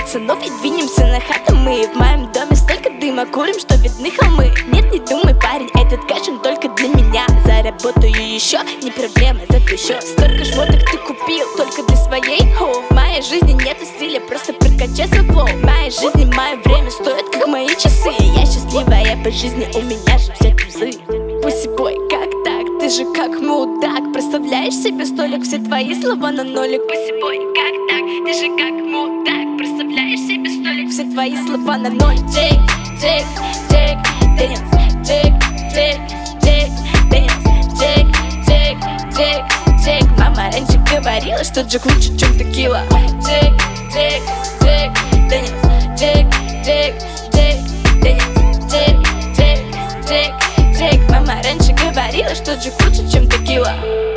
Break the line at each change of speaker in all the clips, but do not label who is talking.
пацанов и двинемся на хату. Мы в моем доме столько дыма курим, что видны холмы. Нет, не думай, парень, этот кэш он только для меня. Заработаю еще, не проблема, зато еще столько шмоток ты купил только для своей. В моей жизни нету стиля, просто прокачай свой флоу. В моей жизни мое время стоит как мои часы. Я счастливая по жизни, у меня же все тузы. Пусибой, как так? Ты же как мудак. Представляешь себе столик, все твои слова на нолик. Пусибой, как так? Ты же как мудак. Представляешь себе столик, все твои слова на ноль. Джейк, Джейк, Джейк, Дэниелс, Джейк, Джейк, Джейк, Дэниелс, Джейк, Джейк, Джейк, Джейк. Мама раньше говорила, что Джек лучше, чем текила. Джейк, Джейк, Джейк, Дэниелс, Джейк, Джейк, Джейк, Дэниелс, Джейк, Джейк, Джейк, Джейк. Мама раньше говорила, что Джек лучше, чем текила.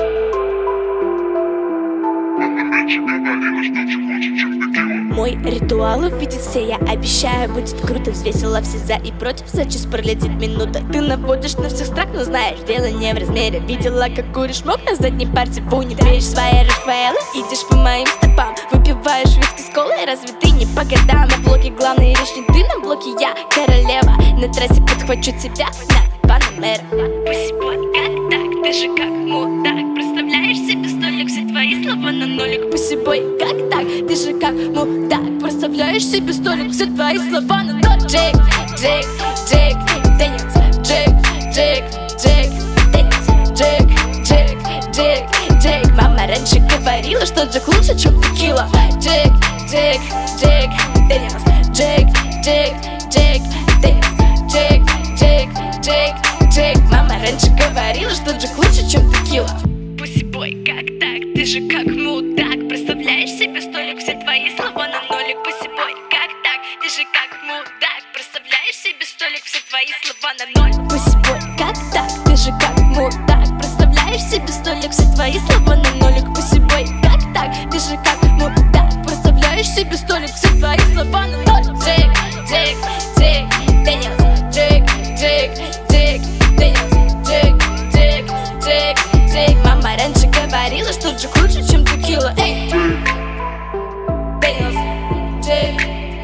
Мой ритуал увидит все, я обещаю, будет круто. Взвесила все за и против, за час пролетит минута. Ты наводишь на всех страх, но знаешь, дело не в размере. Видела, как куришь мог на задней парте в уни. Берешь свои Рафаэллы, идешь по моим стопам. Выпиваешь виски с колой, разве ты не по годам? На блоке главный речь не ты, на блоке я королева. На трассе подхвачу тебя на Панамера. Пусибой, как так? Ты же как мудак. Представляешь себе столик, все твои слова на нолик. Пусибой, как так? Ты же как мудак. Представляешь себе столик, все твои слова на ноль. Джейк, Джейк, Джейк, Дэниелс, Джейк, Джейк, Джейк, Дэниелс, Джейк, Джейк, Джейк, Джейк. Мама раньше говорила, что Джек лучше, чем текила. Джейк, Джейк, Джейк, Дэниелс, Джейк, Джейк, Джейк, Дэниелс, Джейк, Джейк, Джейк, Джейк. Мама раньше говорила, что Джек лучше, чем текила. Пусибой, как так? Ты же как мудак. Представляешь себе столик, все твои слова на нолик. Пусибой, как так? Ты же как мудак. Представляешь себе столик, все твои слова на ноль. Пусибой, как так? Ты же как мудак. Представляешь себе столик, все твои слова на нолик. Пусибой, как так? Ты же как мудак. Представляешь себе столик, все твои слова на ноль. Джейк, Джейк, Джейк, Дэниелс, Джейк, Джейк, Джейк, Дэниелс, Джейк, Джейк, Джейк, Джейк. Мама раньше говорила, что Джек лучше, чем текила. Эй! Дэниелс, Джейк,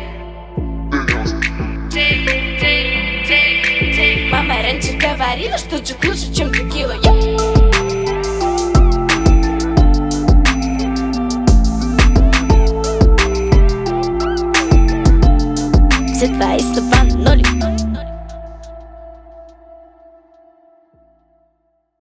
Джейк, Джейк, Джейк, Джейк. Мама раньше говорила, что Джек лучше, чем текила. Все твои слова на нолик.